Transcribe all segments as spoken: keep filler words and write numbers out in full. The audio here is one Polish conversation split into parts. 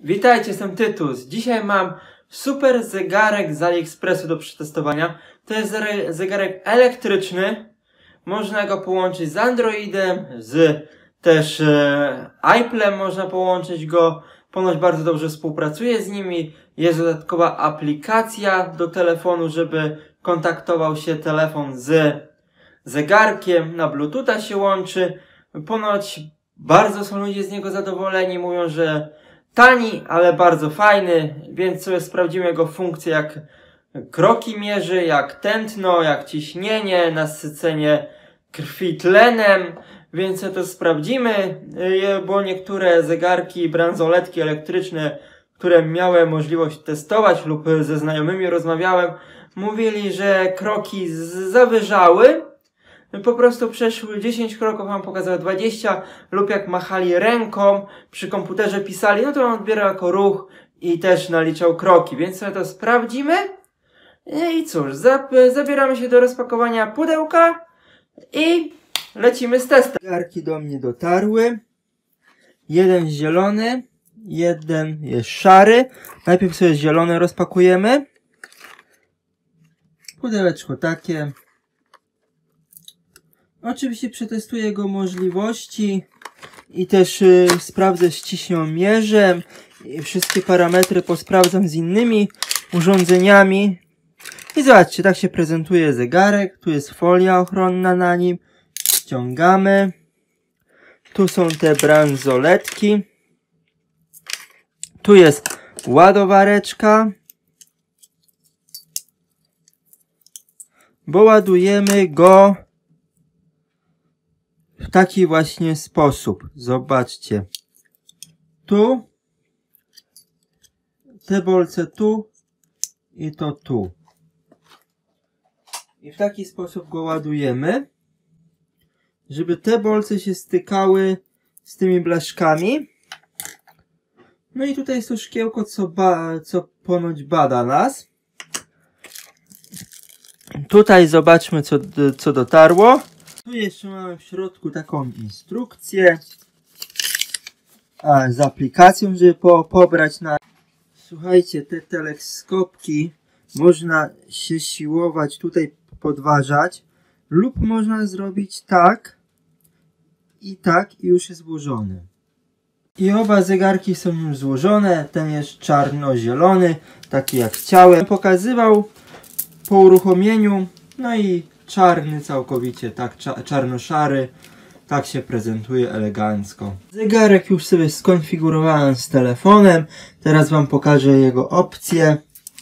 Witajcie, jestem Tytus. Dzisiaj mam super zegarek z AliExpressu do przetestowania. To jest zegarek elektryczny. Można go połączyć z Androidem, z też e, iPlem można połączyć go. Ponoć bardzo dobrze współpracuje z nimi. Jest dodatkowa aplikacja do telefonu, żeby kontaktował się telefon z zegarkiem. Na Bluetootha się łączy. Ponoć bardzo są ludzie z niego zadowoleni. Mówią, że tani, ale bardzo fajny, więc sobie sprawdzimy jego funkcje, jak kroki mierzy, jak tętno, jak ciśnienie, nasycenie krwi tlenem, więc sobie to sprawdzimy, bo niektóre zegarki, bransoletki elektryczne, które miałem możliwość testować lub ze znajomymi rozmawiałem, mówili, że kroki zawyżały. Po prostu przeszły dziesięć kroków, mam pokazały dwadzieścia, lub jak machali ręką, przy komputerze pisali, no to on odbierał jako ruch i też naliczał kroki, więc sobie to sprawdzimy. I cóż, zabieramy się do rozpakowania pudełka i lecimy z testem. Zegarki do mnie dotarły. Jeden zielony, jeden jest szary. Najpierw sobie zielony rozpakujemy. Pudełeczko takie. Oczywiście przetestuję jego możliwości i też y, sprawdzę z ciśniomierzem i wszystkie parametry posprawdzam z innymi urządzeniami. I zobaczcie, tak się prezentuje zegarek. Tu jest folia ochronna na nim. Ściągamy. Tu są te bransoletki. Tu jest ładowareczka. Bo ładujemy go w taki właśnie sposób. Zobaczcie. Tu. Te bolce tu. I to tu. I w taki sposób go ładujemy. Żeby te bolce się stykały z tymi blaszkami. No i tutaj jest to szkiełko, co, ba co ponoć bada nas. Tutaj zobaczmy, co, co dotarło. Tu jeszcze mamy w środku taką instrukcję a, z aplikacją, żeby po, pobrać na... Słuchajcie, te teleskopki można się siłować, tutaj podważać, lub można zrobić tak i tak i już jest złożony. I oba zegarki są już złożone, ten jest czarno-zielony, taki jak chciałem. Pokazywał po uruchomieniu, no i czarny całkowicie, tak czarno-szary, tak się prezentuje elegancko. Zegarek już sobie skonfigurowałem z telefonem, teraz wam pokażę jego opcje.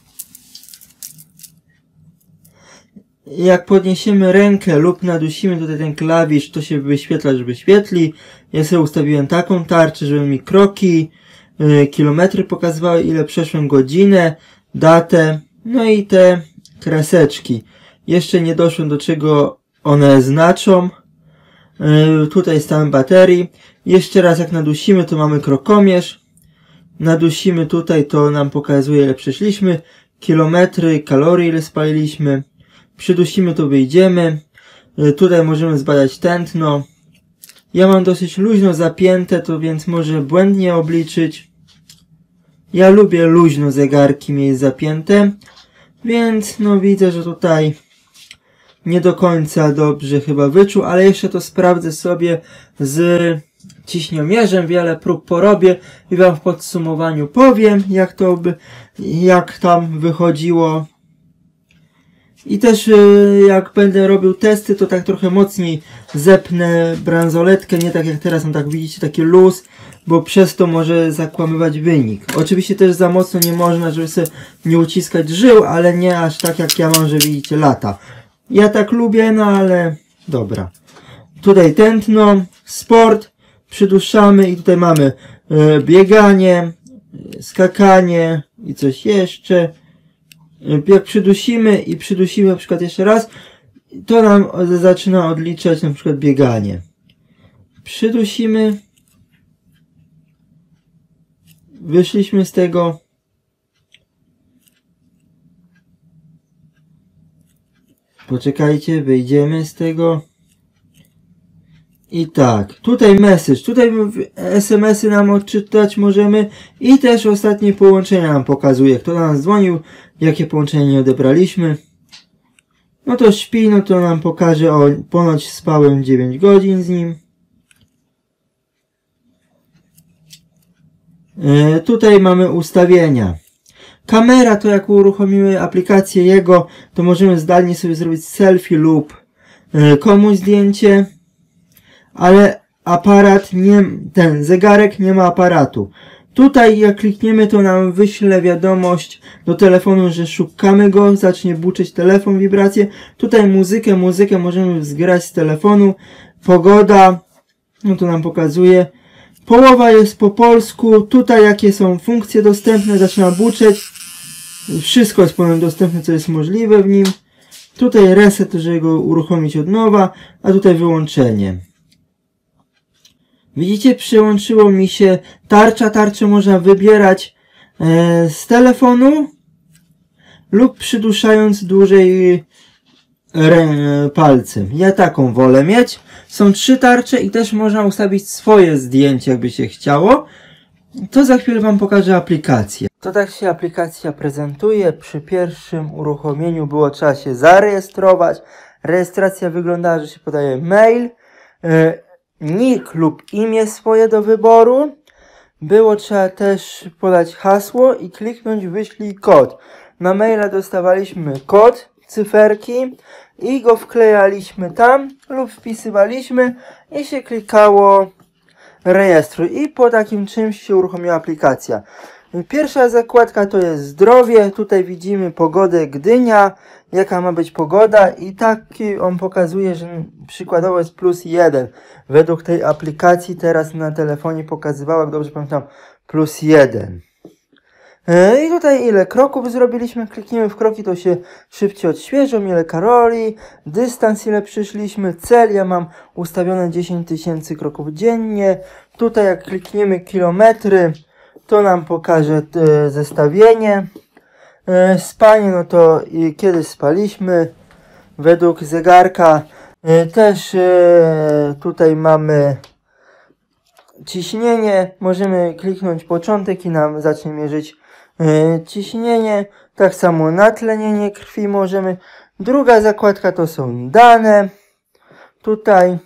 Jak podniesiemy rękę lub nadusimy tutaj ten klawisz, to się wyświetla, że wyświetli. Ja sobie ustawiłem taką tarczę, żeby mi kroki, yy, kilometry pokazywały, ile przeszłem, godzinę, datę, no i te kreseczki. Jeszcze nie doszłem, do czego one znaczą. Yy, tutaj stan baterii. Jeszcze raz jak nadusimy, to mamy krokomierz. Nadusimy tutaj, to nam pokazuje, ile przeszliśmy. Kilometry, kalorii, ile spaliliśmy. Przydusimy, to wyjdziemy. Yy, tutaj możemy zbadać tętno. Ja mam dosyć luźno zapięte, to więc może błędnie obliczyć. Ja lubię luźno zegarki mieć zapięte. Więc no widzę, że tutaj nie do końca dobrze chyba wyczuł, ale jeszcze to sprawdzę sobie z ciśniomierzem, wiele prób porobię i wam w podsumowaniu powiem, jak to by, jak tam wychodziło. I też jak będę robił testy, to tak trochę mocniej zepnę bransoletkę, nie tak jak teraz, no tak widzicie, taki luz, bo przez to może zakłamywać wynik. Oczywiście też za mocno nie można, żeby sobie nie uciskać żył, ale nie aż tak jak ja mam, że widzicie, lata. Ja tak lubię, no ale dobra. Tutaj tętno, sport, przyduszamy i tutaj mamy e, bieganie, skakanie i coś jeszcze. Jak przydusimy i przydusimy na przykład jeszcze raz, to nam zaczyna odliczać na przykład bieganie. Przydusimy. Wyszliśmy z tego. Poczekajcie, wyjdziemy z tego. I tak, tutaj message, tutaj es em esy nam odczytać możemy i też ostatnie połączenia nam pokazuje, kto do nas dzwonił, jakie połączenie nie odebraliśmy. No to śpi, no to nam pokaże, o, ponoć spałem dziewięć godzin z nim. Yy, tutaj mamy ustawienia. Kamera to jak uruchomimy aplikację jego, to możemy zdalnie sobie zrobić selfie lub yy, komuś zdjęcie. Ale aparat nie, ten zegarek nie ma aparatu. Tutaj jak klikniemy, to nam wyśle wiadomość do telefonu, że szukamy go, zacznie buczyć telefon, wibracje. Tutaj muzykę, muzykę możemy zgrać z telefonu. Pogoda, no to nam pokazuje. Połowa jest po polsku. Tutaj jakie są funkcje dostępne, zaczyna buczeć. Wszystko jest ponad dostępne, co jest możliwe w nim. Tutaj reset, żeby go uruchomić od nowa, a tutaj wyłączenie. Widzicie, przyłączyło mi się tarcza. Tarczę można wybierać e, z telefonu lub przyduszając dłużej rę, palcem. Ja taką wolę mieć. Są trzy tarcze i też można ustawić swoje zdjęcie, jakby się chciało. To za chwilę wam pokażę aplikację. To tak się aplikacja prezentuje. Przy pierwszym uruchomieniu było trzeba się zarejestrować. Rejestracja wyglądała, że się podaje mail, e, nick lub imię swoje do wyboru. Było trzeba też podać hasło i kliknąć wyślij kod. Na maila dostawaliśmy kod, cyferki i go wklejaliśmy tam lub wpisywaliśmy i się klikało rejestruj i po takim czymś się uruchomiła aplikacja. Pierwsza zakładka to jest zdrowie. Tutaj widzimy pogodę Gdynia, jaka ma być pogoda i taki on pokazuje, że przykładowo jest plus jeden. Według tej aplikacji teraz na telefonie pokazywało, jak dobrze pamiętam, plus jeden. I tutaj ile kroków zrobiliśmy, klikniemy w kroki, to się szybciej odświeżą, ile karoli, dystans, ile przyszliśmy, cel, ja mam ustawione dziesięć tysięcy kroków dziennie. Tutaj jak klikniemy kilometry, to nam pokaże e, zestawienie. E, spanie, no to i kiedy spaliśmy, według zegarka. E, też e, tutaj mamy ciśnienie, możemy kliknąć początek i nam zacznie mierzyć e, ciśnienie. Tak samo natlenienie krwi możemy. Druga zakładka to są dane. Tutaj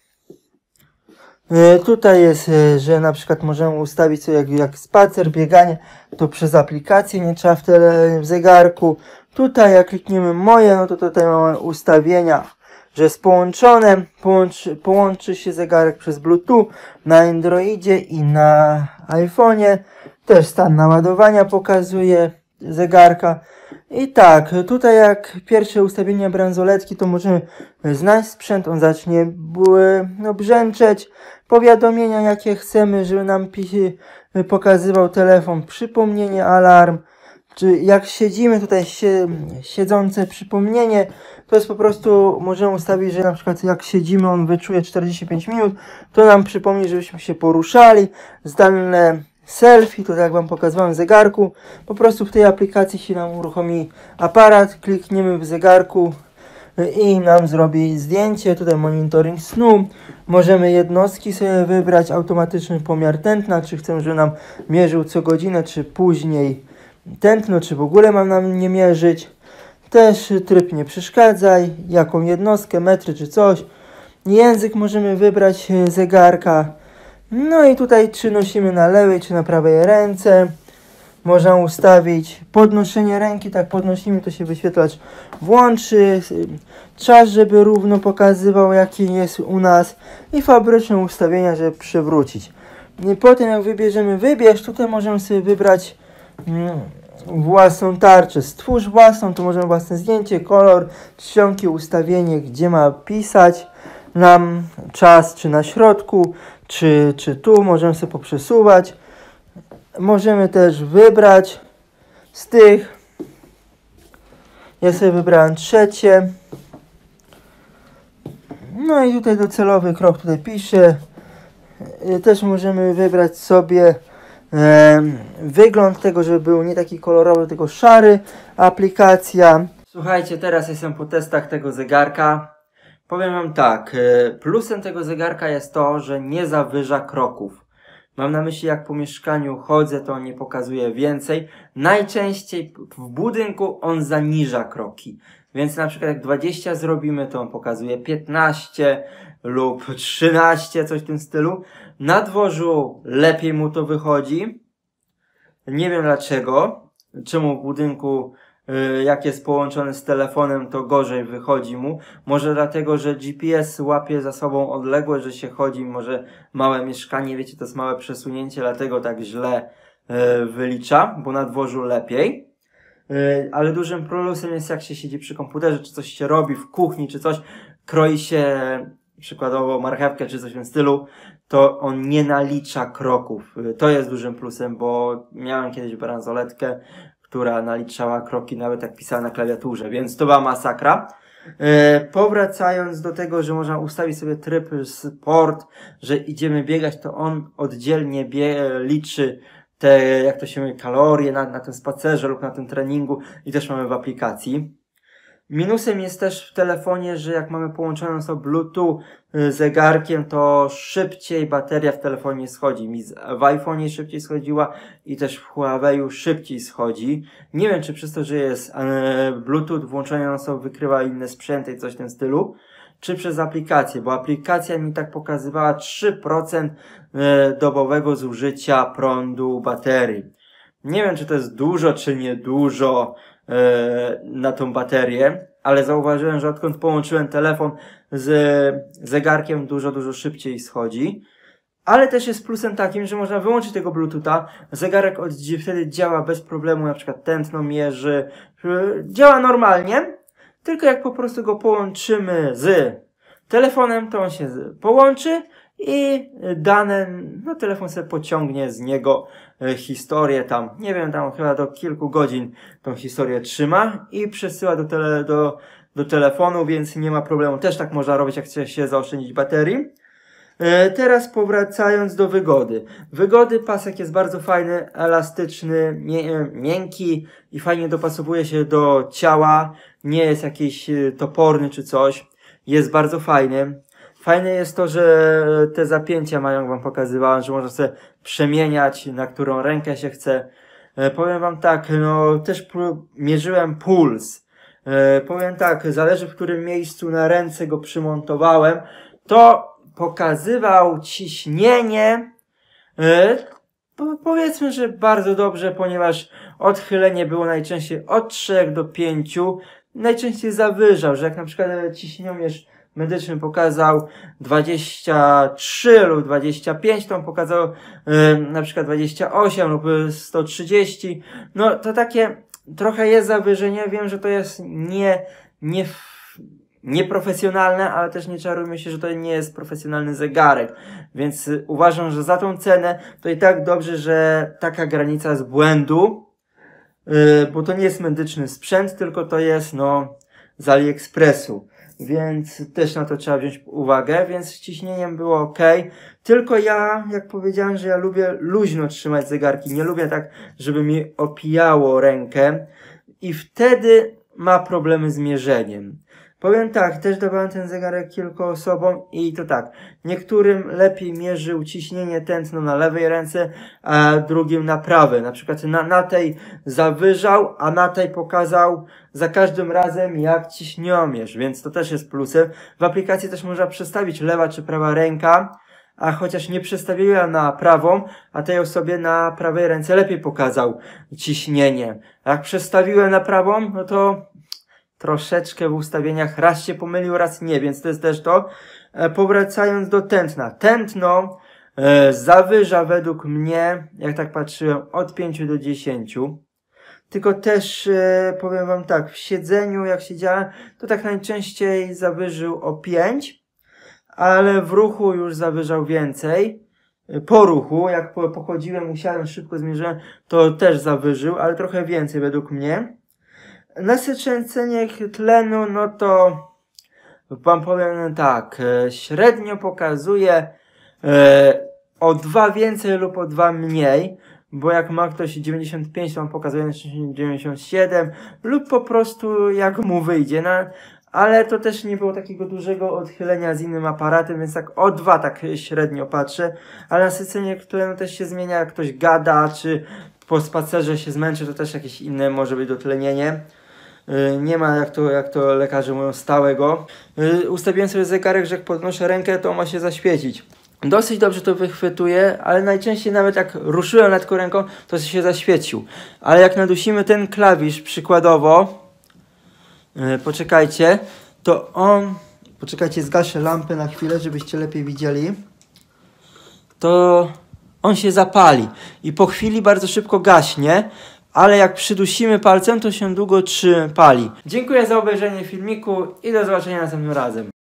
e, tutaj jest, e, że na przykład możemy ustawić sobie jak, jak spacer, bieganie, to przez aplikację, nie trzeba w, tele, w zegarku. Tutaj jak klikniemy moje, no to tutaj mamy ustawienia, że jest połączone, połączy, połączy się zegarek przez Bluetooth na Androidzie i na iPhone'ie. Też stan naładowania pokazuje zegarka. I tak, tutaj jak pierwsze ustawienia bransoletki, to możemy znaleźć sprzęt, on zacznie no, brzęczeć. Powiadomienia jakie chcemy, żeby nam pokazywał telefon, przypomnienie, alarm. Czy jak siedzimy, tutaj siedzące przypomnienie, to jest po prostu, możemy ustawić, że na przykład jak siedzimy, on wyczuje czterdzieści pięć minut, to nam przypomni, żebyśmy się poruszali. Zdalne selfie, to tak jak wam pokazywałem w zegarku, po prostu w tej aplikacji się nam uruchomi aparat, klikniemy w zegarku i nam zrobi zdjęcie. Tutaj monitoring snu, możemy jednostki sobie wybrać, automatyczny pomiar tętna, czy chcemy, żeby nam mierzył co godzinę, czy później tętno, czy w ogóle mam nam nie mierzyć. Też tryb nie przeszkadzaj, jaką jednostkę, metry czy coś. Język możemy wybrać zegarka. No i tutaj czy nosimy na lewej, czy na prawej ręce. Można ustawić podnoszenie ręki, tak podnosimy, to się wyświetlacz włączy. Czas, żeby równo pokazywał jaki jest u nas. I fabryczne ustawienia, żeby przewrócić. I potem jak wybierzemy wybierz, tutaj możemy sobie wybrać mm, własną tarczę. Stwórz własną, to możemy własne zdjęcie, kolor, czcionki, ustawienie, gdzie ma pisać nam czas, czy na środku, czy, czy tu, możemy sobie poprzesuwać. Możemy też wybrać z tych. Ja sobie wybrałem trzecie. No i tutaj docelowy krok tutaj piszę. Też możemy wybrać sobie e, wygląd tego, żeby był nie taki kolorowy, tylko szary aplikacja. Słuchajcie, teraz jestem po testach tego zegarka. Powiem wam tak, plusem tego zegarka jest to, że nie zawyża kroków. Mam na myśli, jak po mieszkaniu chodzę, to on nie pokazuje więcej. Najczęściej w budynku on zaniża kroki. Więc na przykład jak dwadzieścia zrobimy, to on pokazuje piętnaście lub trzynaście, coś w tym stylu. Na dworzu lepiej mu to wychodzi. Nie wiem dlaczego. Czemu w budynku, jak jest połączony z telefonem, to gorzej wychodzi mu. Może dlatego, że G P S łapie za sobą odległość, że się chodzi, może małe mieszkanie, wiecie, to jest małe przesunięcie, dlatego tak źle wylicza, bo na dworzu lepiej. Ale dużym plusem jest, jak się siedzi przy komputerze, czy coś się robi w kuchni, czy coś, kroi się przykładowo marchewkę, czy coś w tym stylu, to on nie nalicza kroków. To jest dużym plusem, bo miałem kiedyś bransoletkę, która naliczała kroki, nawet jak pisała na klawiaturze, więc to była masakra. E, powracając do tego, że można ustawić sobie tryb sport, że idziemy biegać, to on oddzielnie bie liczy te, jak to się mówi, kalorie na, na tym spacerze lub na tym treningu i też mamy w aplikacji. Minusem jest też w telefonie, że jak mamy połączoną sobie Bluetooth zegarkiem, to szybciej bateria w telefonie schodzi. Mi w iPhone'ie szybciej schodziła i też w Huawei'u szybciej schodzi. Nie wiem, czy przez to, że jest Bluetooth włączony, on sobie wykrywa inne sprzęty i coś w tym stylu, czy przez aplikację, bo aplikacja mi tak pokazywała trzy procent dobowego zużycia prądu baterii. Nie wiem, czy to jest dużo, czy niedużo na tą baterię, ale zauważyłem, że odkąd połączyłem telefon z zegarkiem, dużo, dużo szybciej schodzi. Ale też jest plusem takim, że można wyłączyć tego Bluetootha, zegarek od wtedy działa bez problemu, na przykład tętno mierzy, działa normalnie, tylko jak po prostu go połączymy z telefonem, to on się połączy i dane, no telefon sobie pociągnie z niego historię tam, nie wiem, tam chyba do kilku godzin tą historię trzyma i przesyła do, tele, do, do telefonu, więc nie ma problemu. Też tak można robić, jak chce się zaoszczędzić baterii. E, teraz powracając do wygody. Wygody, pasek jest bardzo fajny, elastyczny, mie miękki i fajnie dopasowuje się do ciała. Nie jest jakiś toporny czy coś. Jest bardzo fajny. Fajne jest to, że te zapięcia mają, jak wam pokazywałem, że można sobie przemieniać, na którą rękę się chce. E, powiem wam tak, no też mierzyłem puls. E, powiem tak, zależy w którym miejscu na ręce go przymontowałem, to pokazywał ciśnienie, e, po, powiedzmy, że bardzo dobrze, ponieważ odchylenie było najczęściej od trzech do pięciu. Najczęściej zawyżał, że jak na przykład ciśniomierz medyczny pokazał dwadzieścia trzy lub dwadzieścia pięć, to on pokazał yy, na przykład dwadzieścia osiem lub sto trzydzieści. No to takie trochę jest zawyżenie. Wiem, że to jest nie, nie, nieprofesjonalne, ale też nie czarujmy się, że to nie jest profesjonalny zegarek. Więc uważam, że za tą cenę to i tak dobrze, że taka granica z błędu, yy, bo to nie jest medyczny sprzęt, tylko to jest no z AliExpressu. Więc też na to trzeba wziąć uwagę, więc z ciśnieniem było ok. Tylko ja, jak powiedziałem, że ja lubię luźno trzymać zegarki, nie lubię tak, żeby mi opijało rękę i wtedy ma problemy z mierzeniem. Powiem tak, też dawałem ten zegarek kilku osobom i to tak, niektórym lepiej mierzył ciśnienie tętno na lewej ręce, a drugim na prawej. Na przykład na, na tej zawyżał, a na tej pokazał za każdym razem jak ciśniomierz, więc to też jest plusem. W aplikacji też można przestawić lewa czy prawa ręka, a chociaż nie przestawiłem na prawą, a tej osobie na prawej ręce lepiej pokazał ciśnienie. Jak przestawiłem na prawą, no to troszeczkę w ustawieniach raz się pomylił, raz nie, więc to jest też to. E, powracając do tętna. Tętno e, zawyża według mnie, jak tak patrzyłem, od pięciu do dziesięciu. Tylko też e, powiem wam tak, w siedzeniu jak siedziałem, to tak najczęściej zawyżył o pięć, ale w ruchu już zawyżał więcej. Po ruchu, jak pochodziłem, usiadłem, szybko zmierzyłem, to też zawyżył, ale trochę więcej według mnie. Nasycenie tlenu, no to wam powiem tak, średnio pokazuje e, o dwa więcej lub o dwa mniej, bo jak ma ktoś dziewięćdziesiąt pięć, to on pokazuje dziewięćdziesiąt siedem lub po prostu jak mu wyjdzie, no, ale to też nie było takiego dużego odchylenia z innym aparatem, więc tak o dwa tak średnio patrzę, ale nasycenie, które no też się zmienia, jak ktoś gada, czy po spacerze się zmęczy, to też jakieś inne może być dotlenienie. Yy, nie ma, jak to, jak to lekarze mówią, stałego. Yy, ustawiłem sobie zegarek, że jak podnoszę rękę, to ma się zaświecić. Dosyć dobrze to wychwytuje, ale najczęściej nawet jak ruszyłem lekko ręką, to się zaświecił. Ale jak nadusimy ten klawisz przykładowo, yy, poczekajcie, to on, poczekajcie, zgaszę lampę na chwilę, żebyście lepiej widzieli, to on się zapali i po chwili bardzo szybko gaśnie, ale jak przydusimy palcem, to się długo pali. Dziękuję za obejrzenie filmiku i do zobaczenia następnym razem.